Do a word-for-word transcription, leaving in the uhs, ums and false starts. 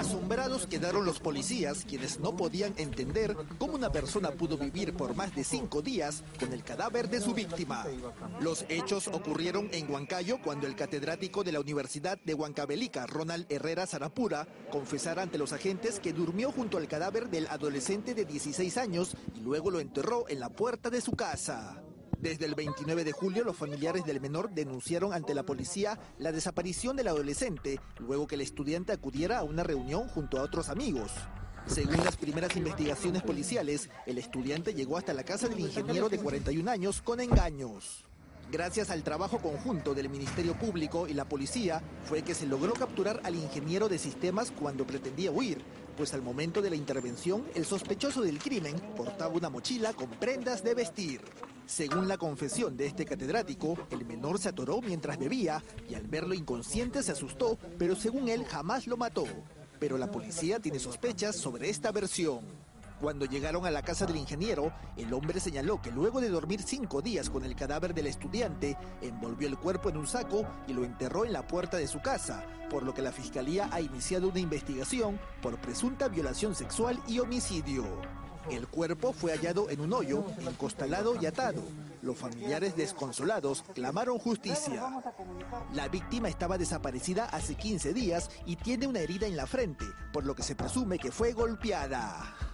Asombrados quedaron los policías, quienes no podían entender cómo una persona pudo vivir por más de cinco días con el cadáver de su víctima. Los hechos ocurrieron en Huancayo cuando el catedrático de la Universidad de Huancavelica, Ronald Herrera Sarapura, confesara ante los agentes que durmió junto al cadáver del adolescente de dieciséis años y luego lo enterró en la puerta de su casa. Desde el veintinueve de julio, los familiares del menor denunciaron ante la policía la desaparición del adolescente, luego que el estudiante acudiera a una reunión junto a otros amigos. Según las primeras investigaciones policiales, el estudiante llegó hasta la casa del ingeniero de cuarenta y un años con engaños. Gracias al trabajo conjunto del Ministerio Público y la policía, fue que se logró capturar al ingeniero de sistemas cuando pretendía huir, pues al momento de la intervención, el sospechoso del crimen portaba una mochila con prendas de vestir. Según la confesión de este catedrático, el menor se atoró mientras bebía y al verlo inconsciente se asustó, pero según él jamás lo mató. Pero la policía tiene sospechas sobre esta versión. Cuando llegaron a la casa del ingeniero, el hombre señaló que luego de dormir cinco días con el cadáver del estudiante, envolvió el cuerpo en un saco y lo enterró en la puerta de su casa, por lo que la fiscalía ha iniciado una investigación por presunta violación sexual y homicidio. El cuerpo fue hallado en un hoyo, encostalado y atado. Los familiares desconsolados clamaron justicia. La víctima estaba desaparecida hace quince días y tiene una herida en la frente, por lo que se presume que fue golpeada.